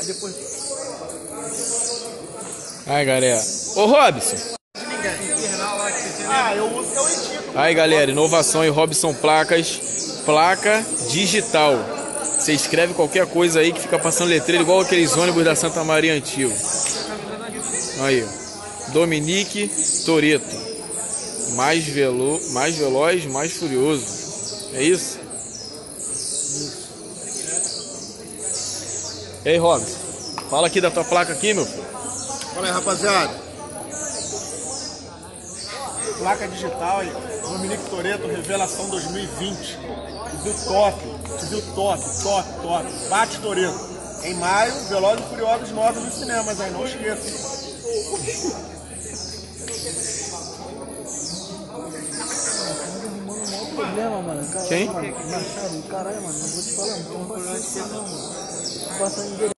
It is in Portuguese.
depois. Aí, galera. Ô, Robson. Ah, eu uso que eu indico. Aí, galera, inovação em Robson Placas. Placa digital. Você escreve qualquer coisa aí que fica passando letreiro igual aqueles ônibus da Santa Maria antigo. Aí, ó. Dominique Toretto. Mais veloz, mais furioso. É isso? E aí, Robson. Fala aqui da tua placa aqui, meu filho. Fala aí, rapaziada. Placa digital aí. Dominique Toretto, revelação 2020. Viu top. Bate Toretto. Em maio, Velozes e Furiosos 9 nos cinemas aí, não esqueça. Problema, mano. Caralho, Quem? Mano, Machado, caralho, mano, não vou te falar, não tem paciência não, mano. Não passa ninguém.